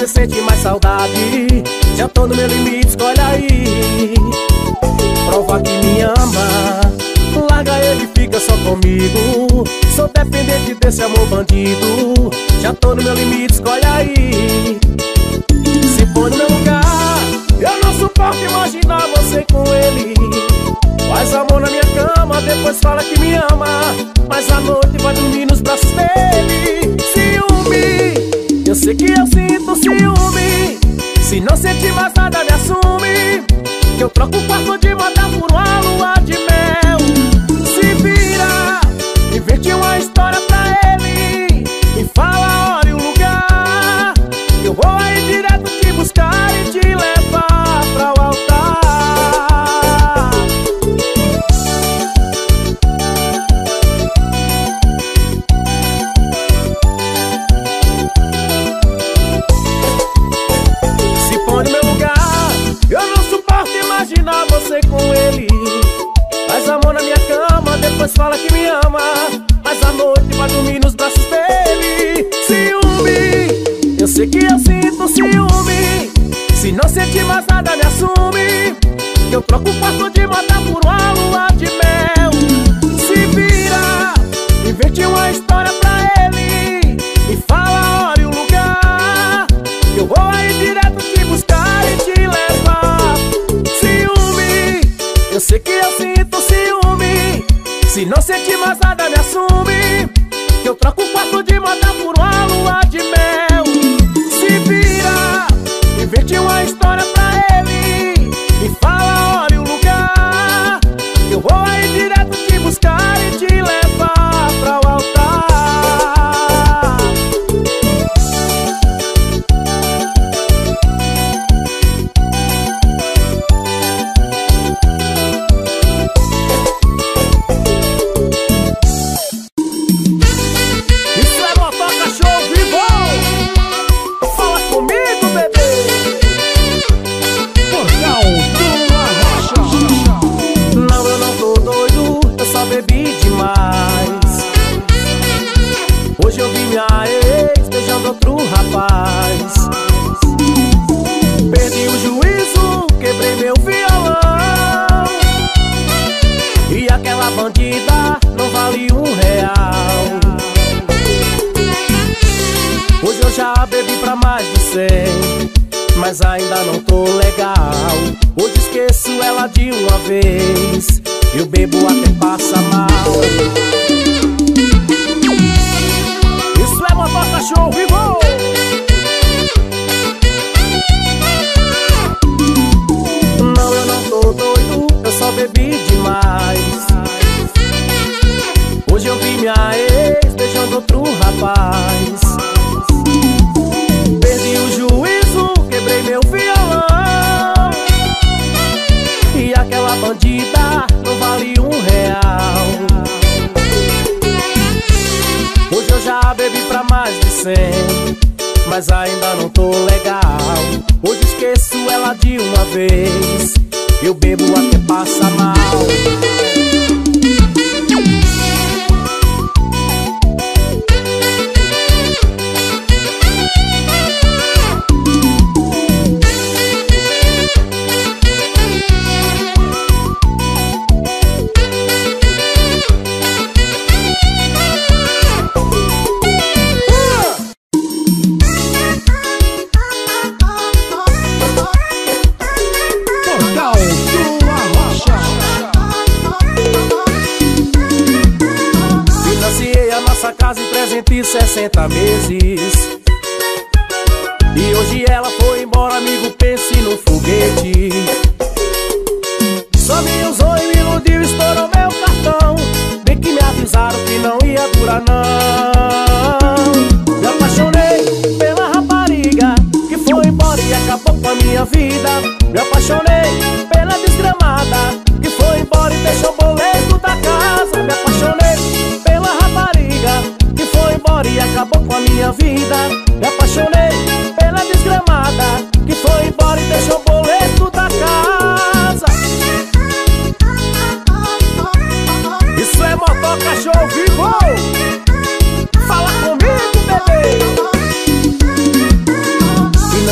você sente mais saudade. Já tô no meu limite, escolhe aí. Prova que me ama, larga ele, fica só comigo. Sou dependente desse amor bandido. Já tô no meu limite, escolhe aí. Se põe no meu lugar, eu não suporto imaginar você com ele. Faz amor na minha cama, depois fala que me ama, mas à noite vai dormir nos braços dele. Ciúme, eu sei que eu sinto ciúme. Se não sentir mais nada, me assume, que eu troco o quarto de motel por uma lua de mel. Se vira, invente uma história pra ele e fala a hora e o lugar, que eu vou aí direto te buscar e te levar pra o altar. Se põe no meu lugar, eu não suporto imaginar você com ele. Faz amor na minha cama, depois fala que me ama, mas à noite vai dormir nos braços dele. Ciúme, eu sei que eu sinto ciúme. Se não sentir mais nada, me assume, que eu troco o quarto de motel por uma lua de mel. Se vira, invente uma história pra ele e fala a hora e o lugar, que eu vou aí direto te buscar e te levar. Ciúme, eu sei que eu sinto ciúme. Se não sentir mais nada, me assume, que eu troco o quarto de motel por uma lua de mel. Se vira, invente uma história pra ele e fala a hora e o lugar, que eu vou aí direto te buscar e te levar pra o altar. Isso é Motoca Show Vivo. Fala comigo, bebê. Portal do Arrocha. Não, eu não tô doido, eu só bebi demais. Hoje eu vi minha ex beijando outro rapaz. Perdi o juízo, quebrei meu violão, e aquela bandida não vale R$1. Hoje eu já bebi pra mais de 100, mas ainda não tô legal. Hoje esqueço ela de uma vez, eu bebo até passa mal. Isso é Motoca Show Vivo. Não, eu não tô doido, eu só bebi demais. Hoje eu vi minha ex beijando outro rapaz. Perdi o juízo, quebrei meu violão, e aquela bandida não vale R$1. Hoje eu já bebi pra mais de 100, mas ainda não tô legal. Hoje esqueço ela de uma vez, eu bebo até passa mal. Portal do Arrocha. Financiei a nossa casa em 360 meses, e hoje ela foi embora, amigo, pense no foguete. Só me usou e me iludiu, estourou meu cartão. Bem que me avisaram que não ia durar não. Me apaixonei pela rapariga que foi embora e acabou com a minha vida. Me apaixonei pela desgramada que foi embora e deixou o boleto da casa. Me apaixonei pela rapariga que foi embora e acabou com a minha vida. Me apaixonei pela desgramada que foi embora e deixou o boleto da casa. Isso é Motoca Show Vivo. Fala comigo, bebê.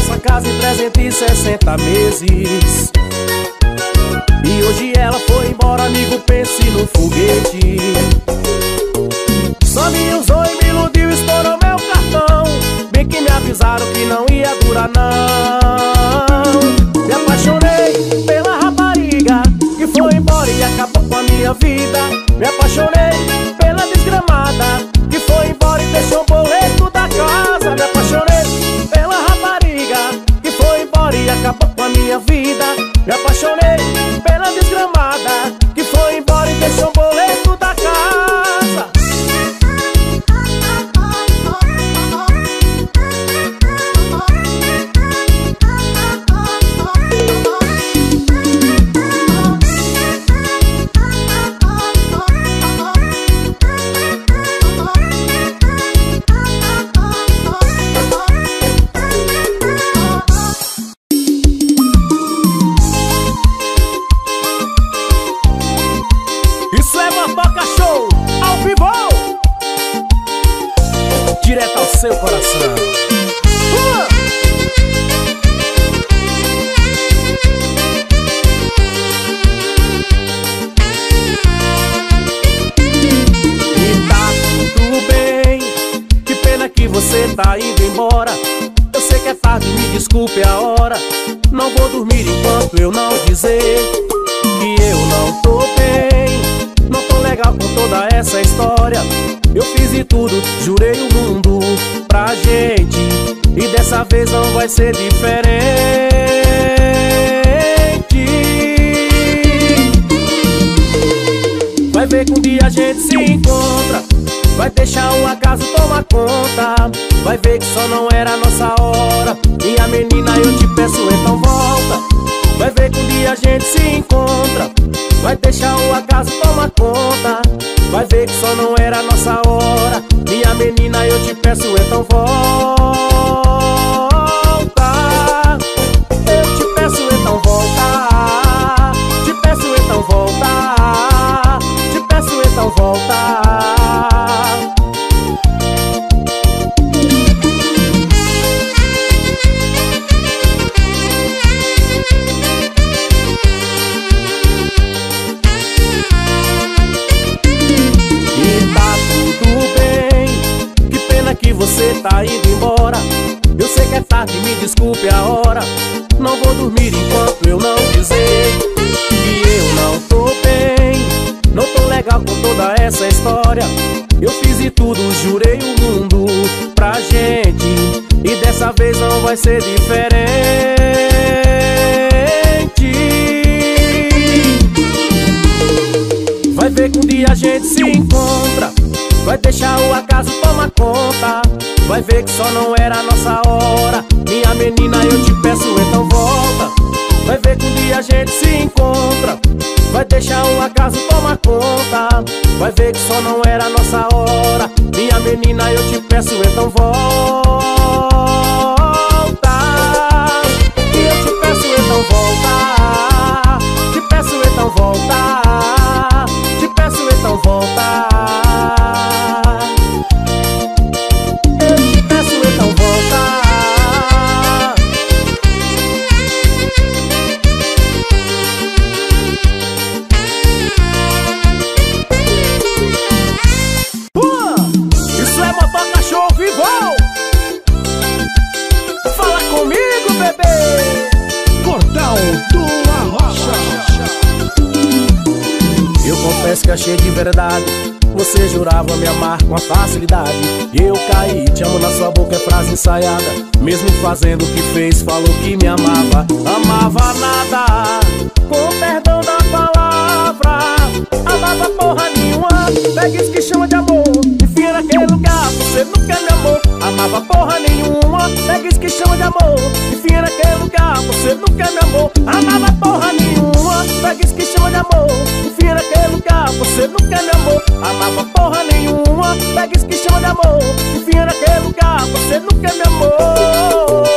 nossa casa em 360 meses. E hoje ela foi embora, amigo, pense no foguete. Só me usou e me iludiu, estourou meu cartão. Bem que me avisaram que não ia durar não. Me apaixonei pela rapariga que foi embora e acabou com a minha vida. Me apaixonei pela desgramada que foi embora e deixou o boleto da casa. Me apaixonei pela rapariga que foi embora e acabou com a minha vida. Me apaixonei pela desgramada que foi embora e deixou o boleto da casa. Direto ao seu coração. E tá tudo bem, que pena que você tá indo embora. Eu sei que é tarde, me desculpe a hora. Não vou dormir enquanto eu não dizer que eu não tô bem. Não tô legal com toda essa história. Eu fiz de tudo, jurei o mundo pra gente, e dessa vez não vai ser diferente. Vai ver que um dia a gente se encontra, vai deixar o acaso tomar conta. Vai ver que só não era a nossa hora. Minha menina, eu te peço, então volta. Vai ver que um dia a gente se encontra, vai deixar o acaso tomar conta. Vai ver que só não era a nossa hora. Minha menina, eu te peço, então volta. Eu te peço, então volta. Te peço, então volta. Te peço, então volta. Que você tá indo embora. Eu sei que é tarde, me desculpe a hora. Não vou dormir enquanto eu não dizer que eu não tô bem. Não tô legal com toda essa história. Eu fiz de tudo, jurei o mundo pra gente, e dessa vez não vai ser diferente. Vai ver que um dia a gente se encontra, vai deixar o acaso tomar conta. Vai ver que só não era a nossa hora. Minha menina, eu te peço, então volta. Vai ver que um dia a gente se encontra, vai deixar o acaso tomar conta. Vai ver que só não era a nossa hora. Minha menina, eu te peço, então volta. E eu te peço, então volta. Te peço, então volta. Te peço, então volta. Confesso que achei de verdade, você jurava me amar com a facilidade. E eu caí, te amo na sua boca, é frase ensaiada. Mesmo fazendo o que fez, falou que me amava. Amava nada, com perdão da palavra. Amava porra nenhuma, pega isso que chama de amor, enfia naquele lugar, você nunca me amou. Amava porra nenhuma, pega isso que chama de amor, enfia naquele lugar, você nunca me amou. Amava porra nenhuma, pega isso que chama de amor, enfia naquele lugar, você nunca me amou. Amava porra nenhuma, pega isso que chama de amor, enfia naquele lugar, você nunca me amou.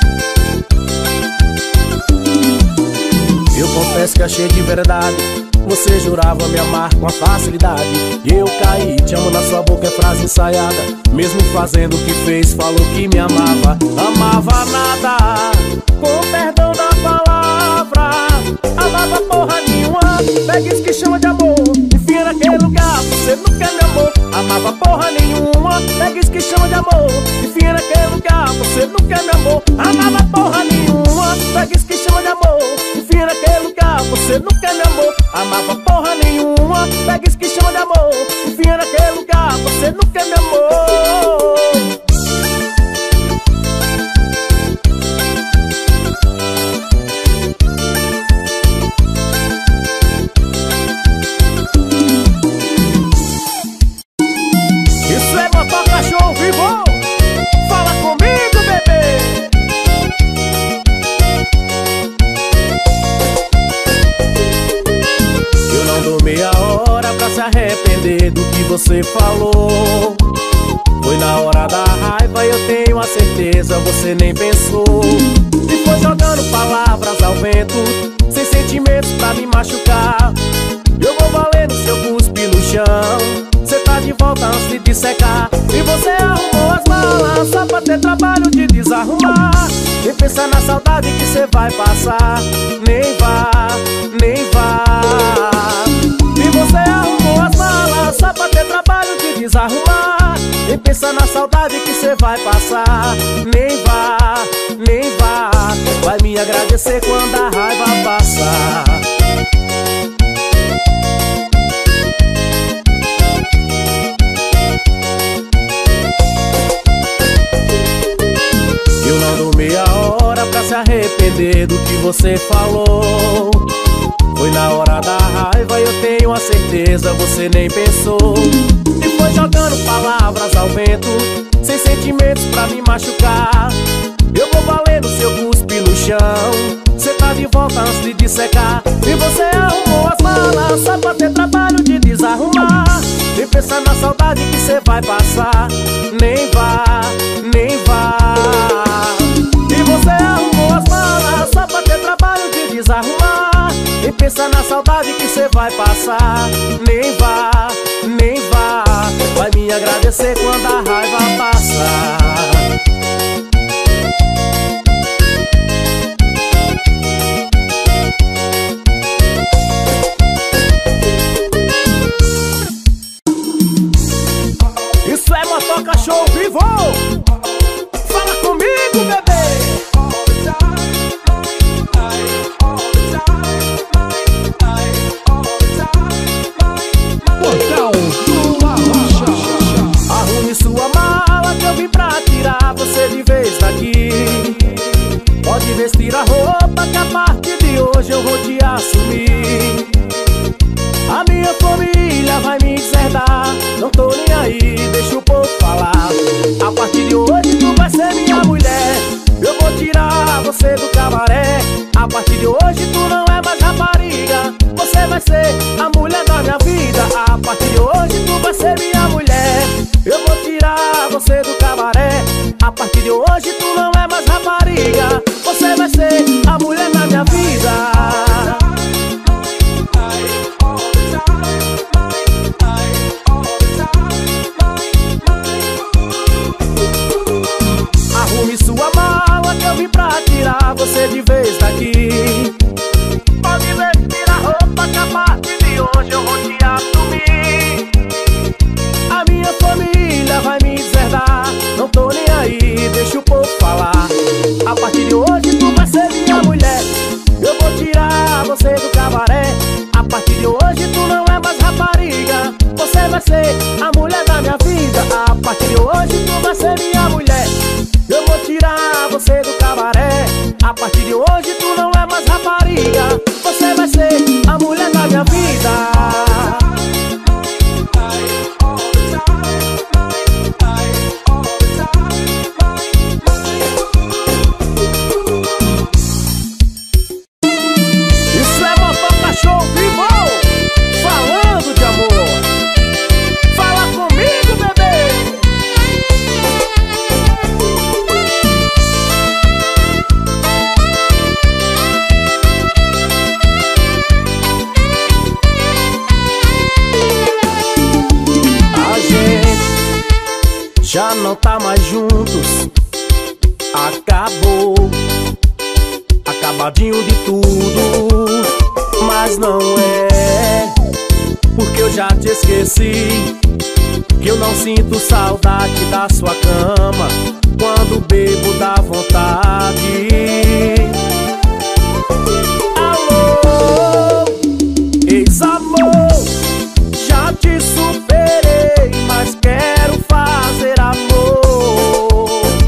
Eu confesso que achei de verdade, Você jurava me amar com a facilidade e eu caí, te amo na sua boca é frase ensaiada. Mesmo fazendo o que fez, falou que me amava. Amava nada, com perdão da palavra. Amava porra nenhuma, pega isso que chama de amor. Enfia naquele lugar, você nunca me amou. Amava porra nenhuma, pega isso que chama de amor. Enfia naquele lugar, você nunca me amou. Amava porra nenhuma, pega isso que chama de amor. Enfia naquele lugar, você nunca me amou. Amava porra nenhuma, pega isso que chama de amor. Enfia naquele lugar, você nunca me amou. Isso é motoca show vivo. Fala comigo, bebê. Eu não dou meia hora pra se arrepender do que você falou. Foi na hora da raiva, eu tenho a certeza, você nem pensou. E foi jogando palavras ao vento, sem sentimentos pra me machucar. Eu vou valendo seu cuspe no chão. Cê tá de volta antes de dissecar. E você arrumou as malas só pra ter trabalho de desarrumar. Nem pensa na saudade que cê vai passar. Nem vá, nem vá. E você arrumou as malas só pra ter trabalho de desarrumar. Nem pensa na saudade que cê vai passar. Nem vá, nem vá. Vai me agradecer quando a raiva passar. Eu não dou meia hora pra se arrepender do que você falou. Foi na hora da raiva, eu tenho a certeza, você nem pensou. E foi jogando palavras ao vento, sem sentimentos pra me machucar. Eu vou valendo seu cuspe no chão. Cê tá de volta antes de dissecar. E você arrumou as malas só pra ter trabalho de desarrumar. Nem pensa na saudade que cê vai passar. Nem vá, nem vá. E você arrumou as malas só pra ter trabalho de desarrumar. Nem pensa na saudade que cê vai passar. Nem vá, nem vá. Vai me agradecer quando a raiva passar. Isso é motoca show vivo. Fala comigo, bebê. Portal do Arrocha. Arrume sua mala que eu vim pra tirar você de vez daqui. Pode vestir a roupa que a partir de hoje eu vou te assumir. A minha família vai me deserdar, não tô nem aí, deixa o povo falar. A partir de hoje tu vai ser minha mulher. Eu vou tirar você do cabaré. A partir de hoje tu não é mais rapariga. Você vai ser a mulher da minha vida. A partir de hoje tu vai ser minha mulher. Eu vou tirar você do cabaré. A partir de hoje tu não é mais rapariga. Você vai ser a mulher da minha vida. Arrume sua mala que eu vim pra tirar você de vez daqui. Pode vestir a roupa que a partir de hoje eu vou te assumir. A minha família vai me deserdar, não tô nem aí, deixa o povo falar. A partir de hoje tu vai ser minha mulher. Eu vou tirar você do cabaré. A partir de hoje tu não é mais rapariga. Você vai ser a mulher da minha vida. A partir de hoje tu vai ser minha mulher. Eu vou tirar você do cabaré. A partir de hoje tu não é mais rapariga. Você vai ser a mulher da minha vida. Isso é motoca show vivo. Falando de amor. Fala não tá mais juntos. Acabou, acabadinho de tudo. Mas não é porque eu já te esqueci, que eu não sinto saudade da sua cama. Quando bebo dá vontade. Alô, ex-amor, já te superei, mas quero fazer amor.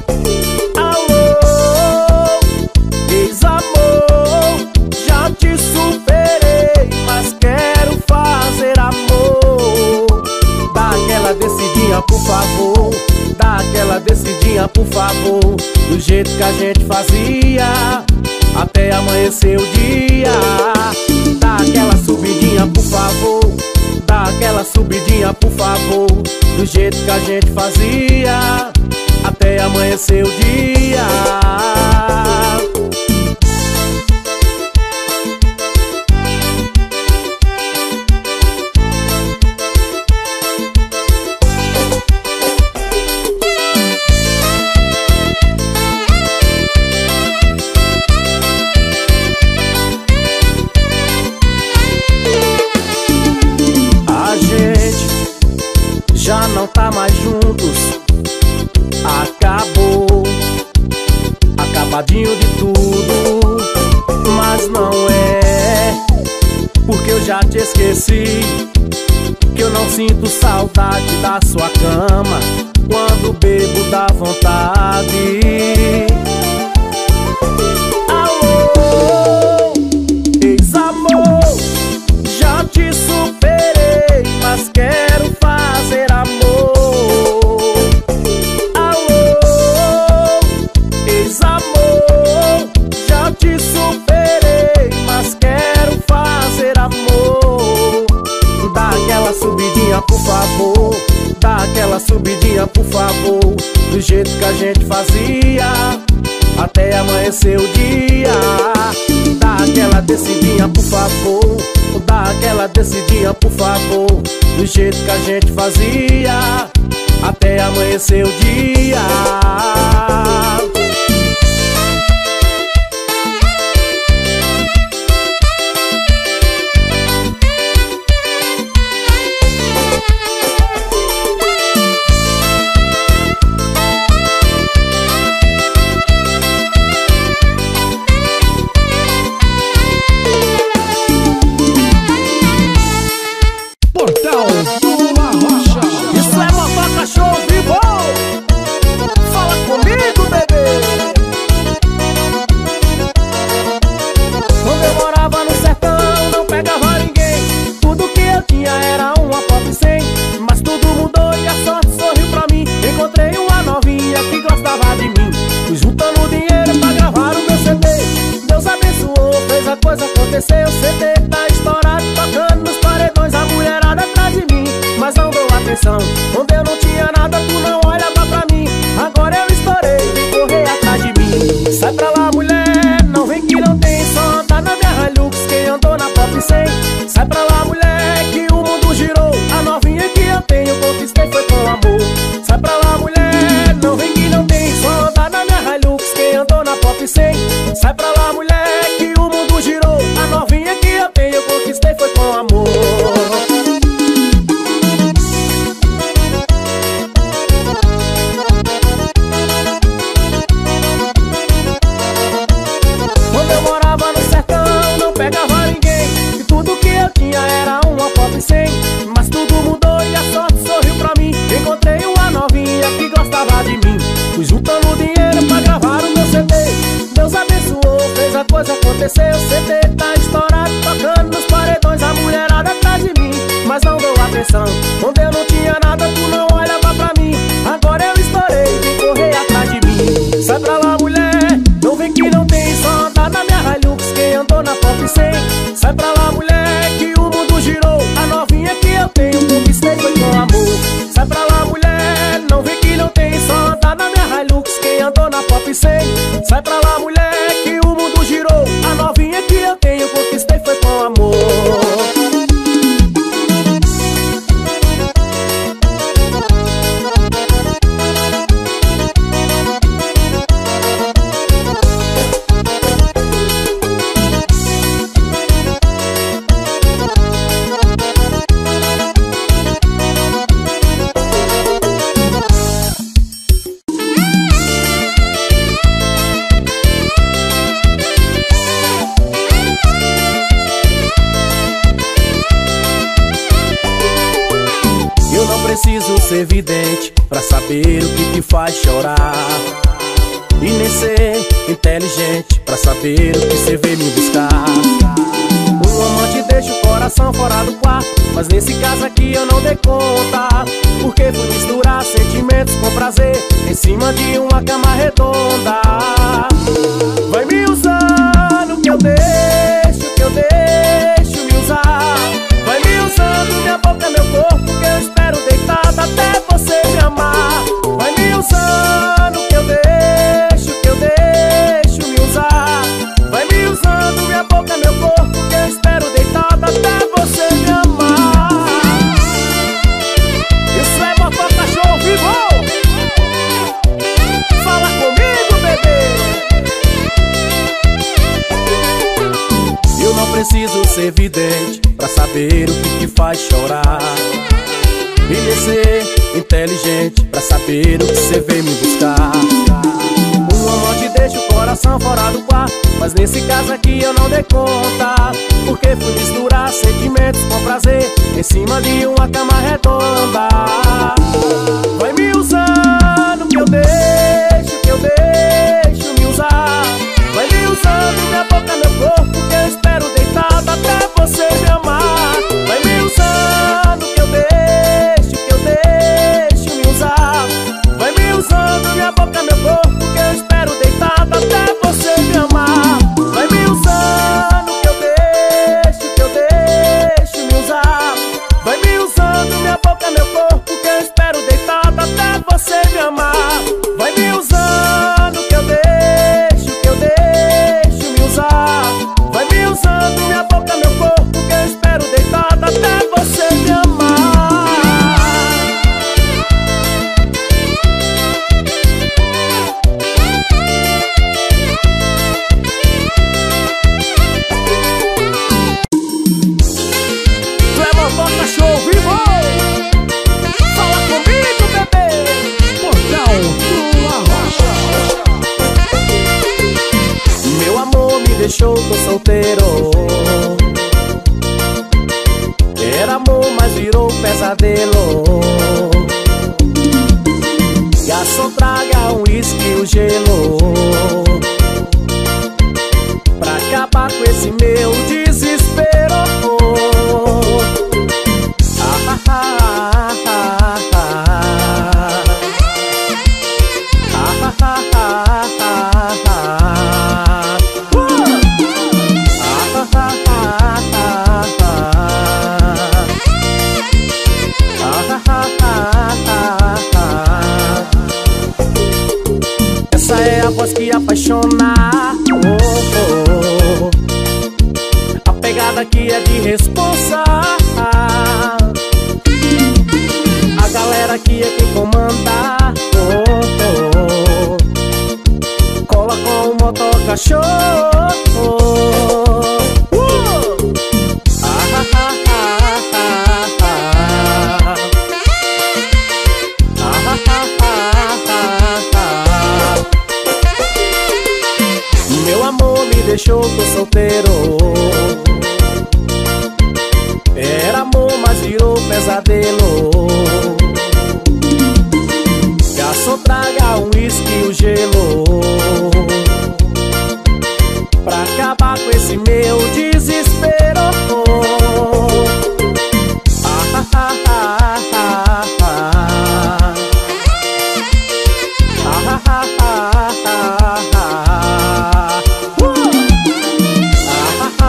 Alô, ex-amor, já te superei, mas quero fazer amor. Dá aquela descidinha, por favor. Dá aquela descidinha, por favor. Do jeito que a gente fazia, até amanhecer o dia. Dá aquela subidinha, por favor. Dá aquela subidinha, por favor. Do jeito que a gente fazia, até amanhecer o dia. Já não tá mais juntos. Acabou, acabadinho de tudo. Mas não é porque eu já te esqueci, que eu não sinto saudade da sua cama. Quando bebo dá vontade. Alô, ex-amor, já te superei, mas quero fazer amor. Alô, ex-amor, já te superei, mas quero fazer amor. Dá aquela subidinha, por favor. Dá aquela subidinha, por favor. Do jeito que a gente fazia, até amanhecer o dia. Dá aquela descidinha, por favor. Dá aquela descidinha, por favor. Do jeito que a gente fazia, até amanhecer o dia. Portal do Arrocha. Isso é motoca show vivo. Fala comigo, bebê. Quando eu morava no sertão, não pegava ninguém. Tudo que eu tinha era uma Pop 100. Mas tudo mudou e a sorte sorriu pra mim. Encontrei uma novinha que gostava de mim. Fui juntando dinheiro pra gravar o meu CD. Deus abençoou, fez a coisa acontecer. O CD tá estourado, tocando nos paredões. A mulherada atrás de mim, mas não dou atenção. Quando eu não tinha nada, tu não olhava pra mim. Agora eu estourei, vem correr atrás de mim. Sai pra lá, mulher, não vem que não tem. Só anda na minha Hilux, quem andou na Pop 100. Sai pra lá, mulher, que o mundo girou. A novinha que eu tenho, conquistei foi com amor. Sai pra lá, mulher, não vem que não tem. Só anda na minha Hilux, quem andou na Pop 100. Sai pra lá, mulher, que o mundo girou. A novinha que eu tenho, conquistei foi com amor. preciso ser vidente pra saber o que te faz chorar, e nem ser inteligente pra saber o que cê veio me buscar. Um amante deixa o coração fora do quarto, mas nesse caso aqui eu não dei conta, porque fui misturar sentimentos com prazer em cima de uma cama redonda. Vai me usando que eu deixo me usar. Vai me usando, minha boca, meu corpo, que eu espero deitado até você me amar. Vai me usando que eu deixo me usar. Vai me usando, minha boca, meu corpo, que eu espero deitado até você me amar. Isso é botar cachorro vivo. Fala comigo, bebê. Eu não preciso ser vidente pra saber o que te faz chorar, e nem ser inteligente pra saber o que cê veio me buscar. Um amante deixa o coração fora do quarto, mas nesse caso aqui eu não dei conta, porque fui misturar sentimentos com prazer em cima de uma cama redonda. Vai me usando que eu deixo me usar. Vai me usando, minha boca, meu corpo, que eu espero deitado até você me amar. Vai me usando que eu deixo me usar. Vai me usando, minha boca, meu corpo, que eu espero deitado até você me amar. Vai me usando que eu deixo me usar. Vai me usando, minha boca, meu corpo, que eu espero deitado até você me amar. Vai me usando que eu deixo me usar. Vai me usando, minha boca, meu corpo, que eu espero deitado até você me amar. Tu é botão cachorro vivo. Fala comigo, bebê. Portal do Arrocha. Meu amor me deixou, tô solteiro. Era amor, mas virou pesadelo. Garçom, traga um uísque, o gelo, pra acabar com esse meu desespero. Ah, ah, ah, ah, ah, ah. Ah, ah, ah, ah, ah. Essa é a voz que apaixona. Oh, oh. A pegada que é de responsa. A galera que é quem comanda. Oh, oh. Cola com o motor cachorro. Meu amor me deixou, tô solteiro. Era amor, mas virou pesadelo. Garçom, traga um uísque, o gelo, pra acabar com esse meu desespero. Ah, ah, ah, ah, ah, ah. Ah, ah, ah, ah, ah, ah.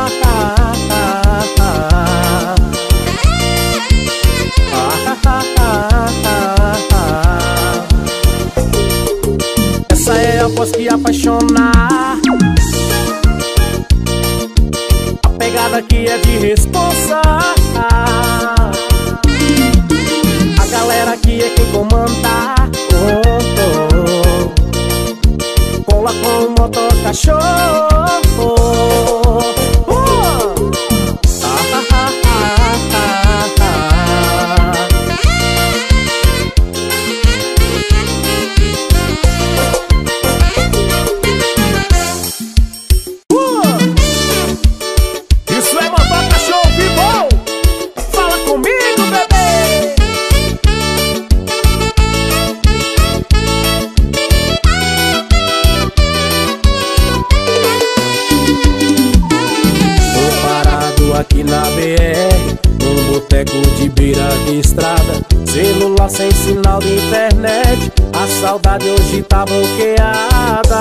de estrada, celular sem sinal de internet. A saudade hoje tá bloqueada.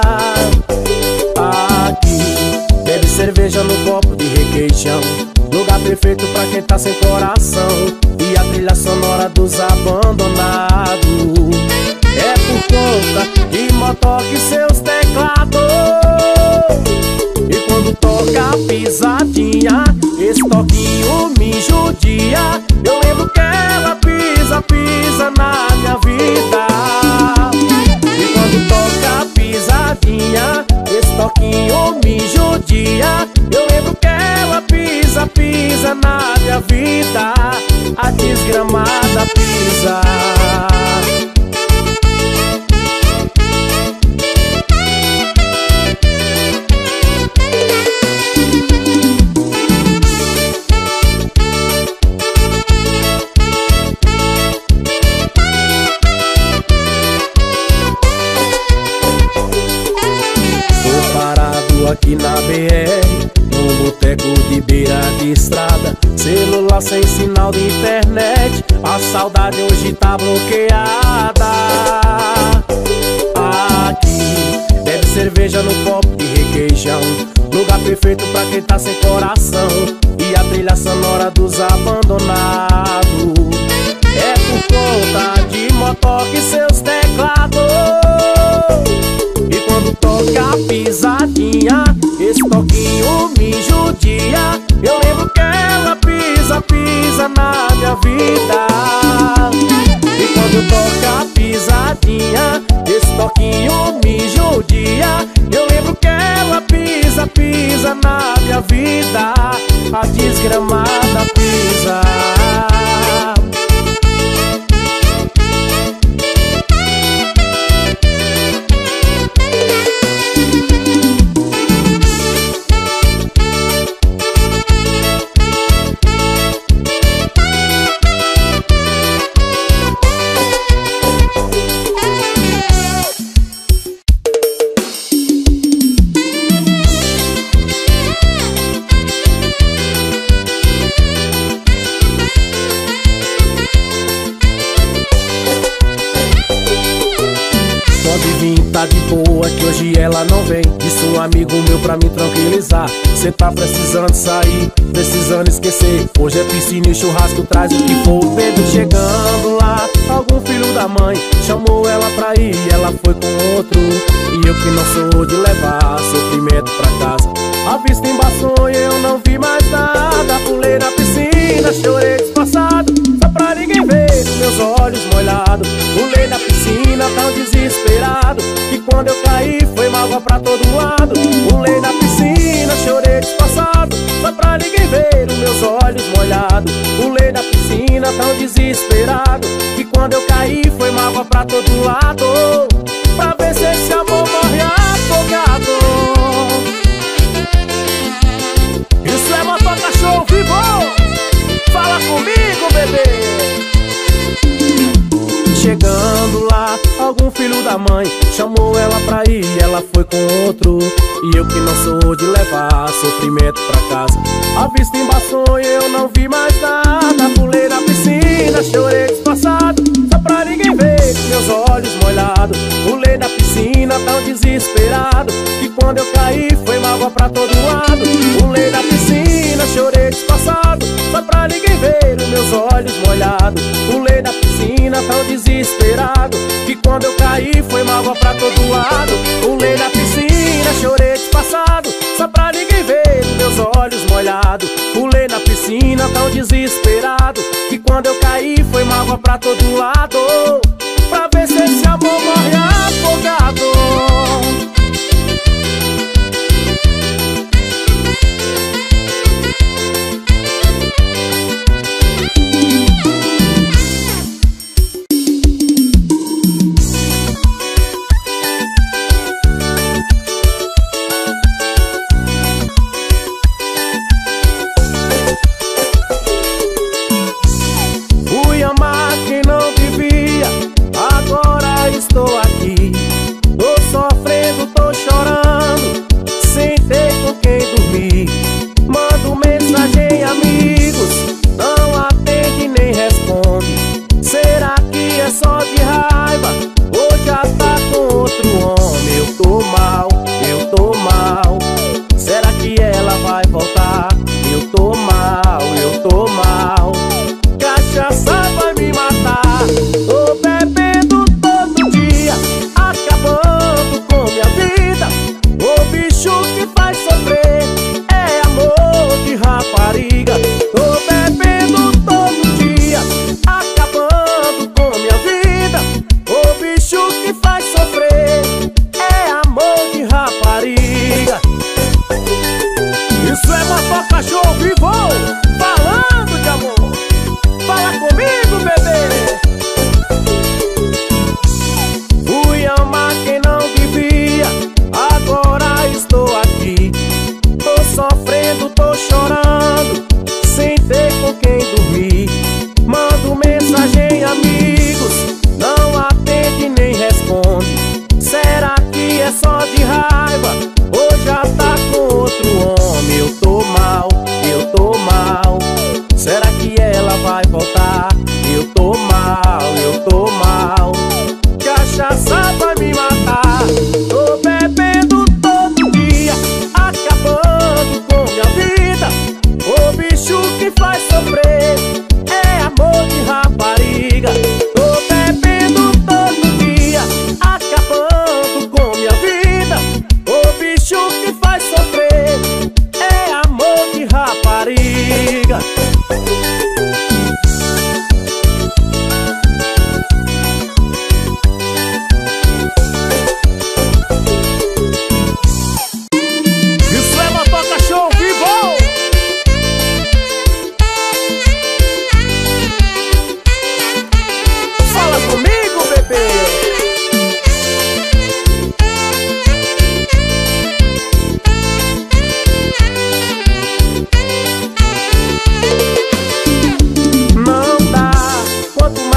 Aqui, bebe cerveja no copo de requeijão, lugar perfeito pra quem tá sem coração. E a trilha sonora dos abandonados é por conta de motoca e seus teclados. E quando toca a pisadinha, esse toquinho me judia. Eu lembro que ela pisa, pisa na minha vida. E quando toca a pisadinha, esse toquinho me judia. Eu lembro que ela pisa, pisa na minha vida. A desgramada pisa. Aqui na BR, num boteco de beira de estrada, celular sem sinal de internet. A saudade hoje tá bloqueada. Aqui, bebe cerveja no copo de requeijão, lugar perfeito pra quem tá sem coração. E a trilha sonora dos abandonados é por conta de motoca e seus teclados. E quando toca a pisadinha, esse toquinho me judia. Eu lembro que ela pisa, pisa na minha vida. E quando toca a pisadinha, esse toquinho me judia. Eu lembro que ela pisa, pisa na minha vida. A desgramada pisa. Tá de boa que hoje ela não vem. Disse um amigo meu pra me tranquilizar: cê tá precisando sair, precisando esquecer. Hoje é piscina e churrasco, traz o que for. O Pedro chegando lá, algum filho da mãe chamou ela pra ir e ela foi com outro. E eu que não sou de levar sofrimento pra casa, a vista embaçou e eu não vi mais nada. Pulei na piscina, chorei disfarçado, só pra ninguém ver os meus olhos molhados. Pulei na piscina tão desesperado que quando eu caí foi mágoa pra todo lado. Pulei na piscina, chorei disfarçado, só pra ninguém ver os meus olhos molhados. Pulei na piscina tão desesperado que quando eu caí foi mágoa pra todo lado. Pra ver se esse amor morre afogado. Isso é motoca show vivo. Fala comigo, bebê. Chegando lá, algum filho da mãe chamou ela pra ir e ela foi com outro. E eu que não sou de levar sofrimento pra casa, a vista embaçou e eu não vi mais nada. Pulei na piscina, chorei disfarçado, só pra ninguém ver meus olhos molhados. Pulei na piscina tão desesperado que quando eu caí foi mágoa pra todo lado. Pulei na piscina, chorei disfarçado, só pra ninguém ver os meus olhos molhados. Pulei na piscina tão desesperado que quando eu caí foi mágoa pra todo lado. Pulei na piscina, chorei disfarçado, só pra ninguém ver os meus olhos molhados. Pulei na piscina tão desesperado que quando eu caí foi mágoa pra todo lado. Pra ver se esse amor morre afogado. Fui amar quem não devia,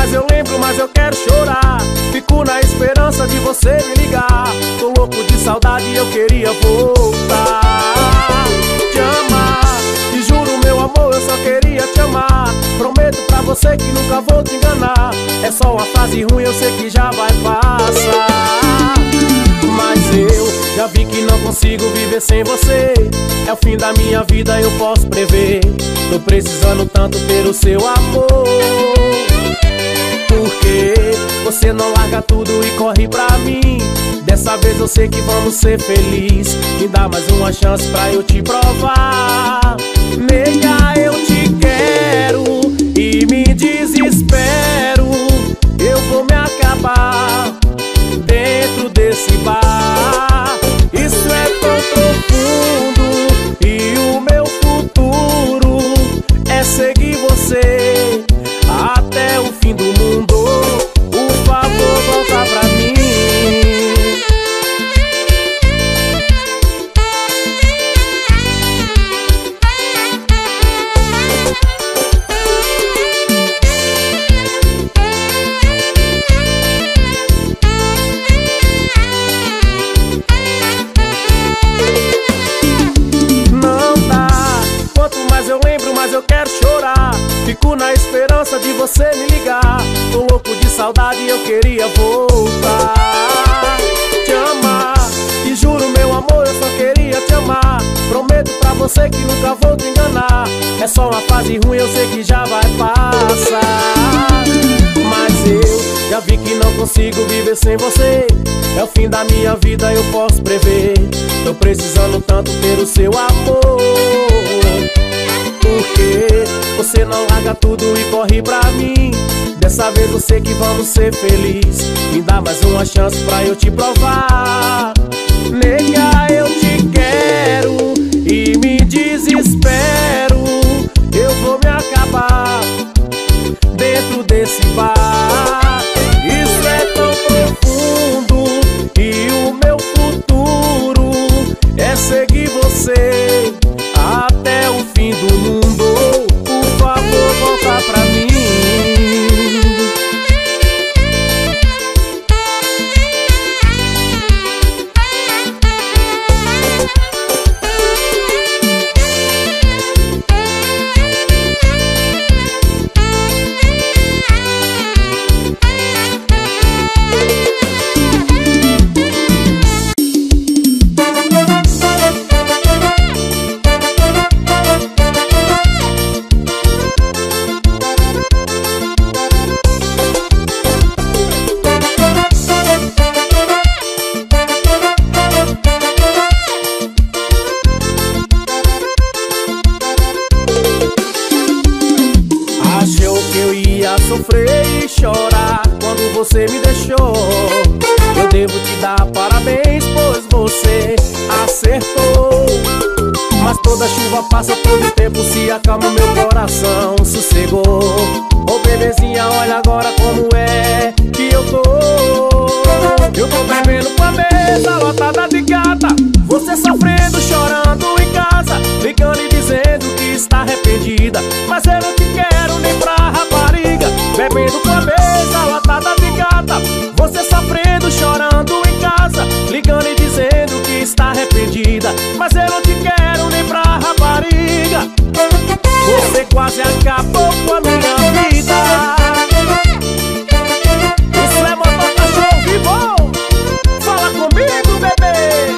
mais eu lembro, mais eu quero chorar. Fico na esperança de você me ligar. Tô louco de saudade e eu queria voltar. Te amar, te juro meu amor, eu só queria te amar. Prometo pra você que nunca vou te enganar. É só uma fase ruim, eu sei que já vai passar. Mas eu já vi que não consigo viver sem você. É o fim da minha vida, eu posso prever. Tô precisando tanto ter o seu amor. Porque você não larga tudo e corre pra mim. Dessa vez eu sei que vamos ser felizes. Me dá mais uma chance pra eu te provar. Nega, eu te quero e me desespero. Eu vou me acabar dentro desse bar. Isso é tão profundo e o meu futuro é seguir você até o fim do mundo. Por favor, volta pra mim. Mas eu quero chorar. Fico na esperança de você me ligar. Tô louco de saudade e eu queria voltar. Te amar, te juro meu amor, eu só queria te amar. Prometo pra você que nunca vou te enganar. É só uma fase ruim, eu sei que já vai passar. Mas eu já vi que não consigo viver sem você. É o fim da minha vida, eu posso prever. Tô precisando tanto ter o seu amor. Porque você não larga tudo e corre pra mim. Dessa vez eu sei que vamos ser felizes. Me dá mais uma chance pra eu te provar. Nega, eu te quero e me desespero. Eu vou me acabar dentro desse bar. Isso é tão profundo e o meu futuro é seguir você até o fim do mundo. Por favor, volta pra mim. Sofrer e chorar quando você me deixou. Eu devo te dar parabéns, pois você acertou. Mas toda chuva passa, todo tempo se acalma, meu coração sossegou. Ô bebezinha, olha agora como é que eu tô. Eu tô bebendo com a mesa lotada de gata. Você sofrendo, chorando em casa, ligando e dizendo que está arrependida. Mas eu não te quero nem pra rapariga. Bebendo com a mesa lotada de gata. Você sofrendo, chorando em casa, ligando e dizendo que está arrependida. Mas eu não te quero nem pra rapariga. Você quase acabou com a minha vida. Isso é motor cachorro vivo. Fala comigo, bebê.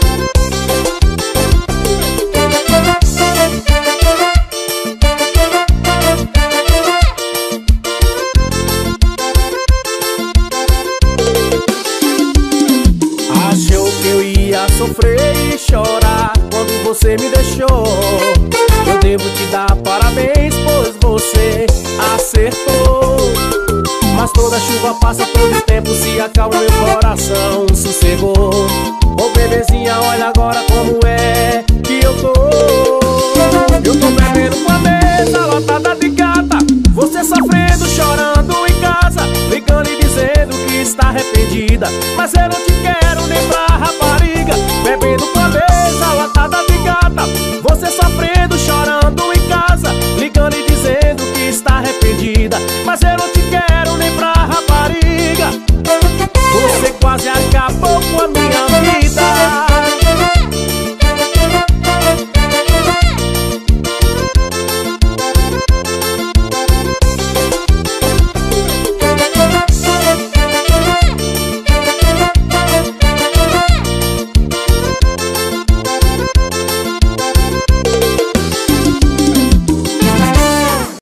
Achou que eu ia sofrer e chorar quando você me deixou. Eu devo te dar parabéns, pois você acertou. Mas toda chuva passa, todo tempo se acalma, meu coração sossegou. Ô bebezinha, olha agora como é que eu tô. Eu tô bebendo com a mesa lotada de gata. Você sofrendo, chorando em casa, ligando e dizendo que está arrependida. Mas eu não te quero